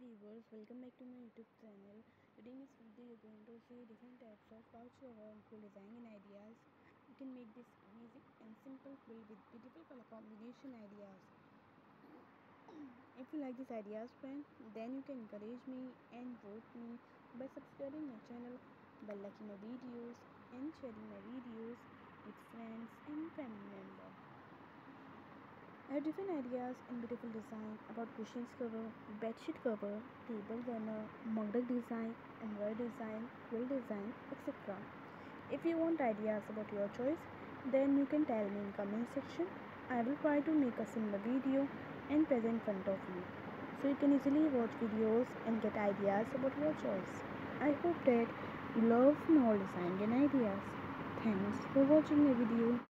viewers, welcome back to my YouTube channel. Today in this video you're going to see different types of pouch cover and quilt design and ideas. You can make this amazing and simple quilt with beautiful color combination ideas. If you like these ideas friend, then you can encourage me and vote me by subscribing my channel, by liking my videos and sharing my videos with friends and family members. I have different ideas and beautiful design about cushions cover, bedsheet cover, table runner, mug design, embroidery design, quilt design, etc. If you want ideas about your choice, then you can tell me in comment section. I will try to make a similar video and present in front of you, so you can easily watch videos and get ideas about your choice. I hope that you love small design and ideas. Thanks for watching my video.